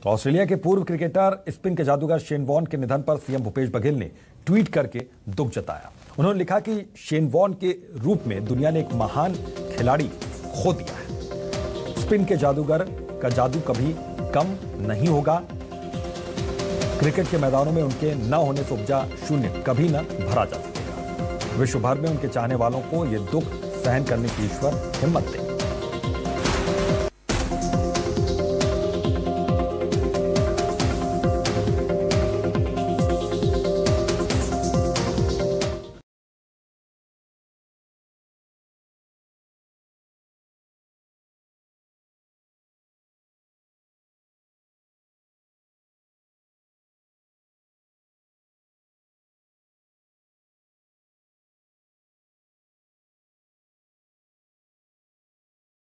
तो ऑस्ट्रेलिया के पूर्व क्रिकेटर स्पिन के जादूगर शेन वॉर्न के निधन पर सीएम भूपेश बघेल ने ट्वीट करके दुख जताया। उन्होंने लिखा कि शेन वॉर्न के रूप में दुनिया ने एक महान खिलाड़ी खो दिया है। स्पिन के जादूगर का जादू कभी कम नहीं होगा। क्रिकेट के मैदानों में उनके न होने से उपजा शून्य कभी न भरा जा सकेगा। विश्व भर में उनके चाहने वालों को यह दुख सहन करने की ईश्वर हिम्मत दे।